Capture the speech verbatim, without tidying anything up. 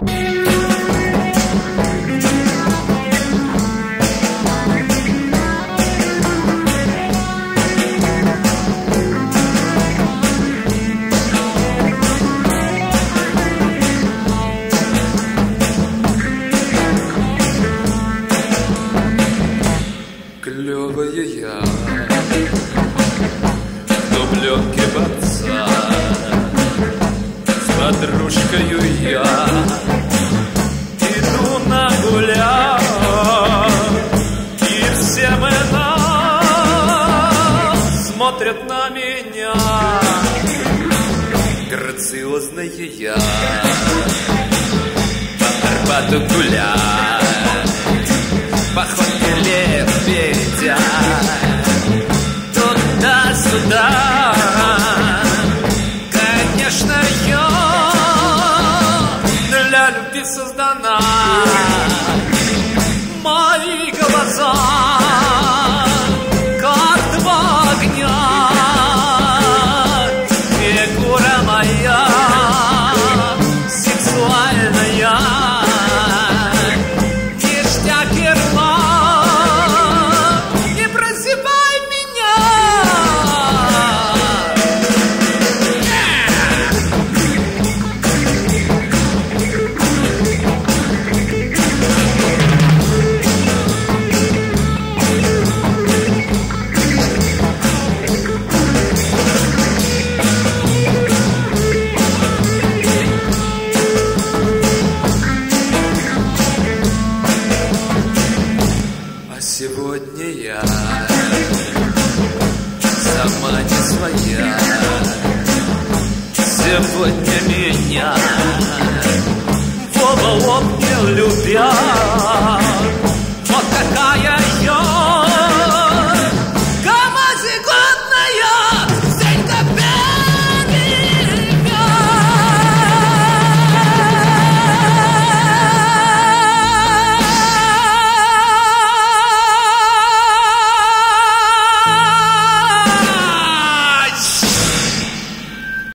Клёвая я, дубленки баца, с подружкою я иду нагулять, и все мы нас смотрят на меня. Грациозная я по Арбату гулять, походка лебедя туда-сюда. Конечно, я для любви создана. Мои глаза как два огня, фигура моя сексуальная, ништяк и рва. Не прозевай меня. А сегодня я сама не своя. Сегодня меня в оба обнял, любя.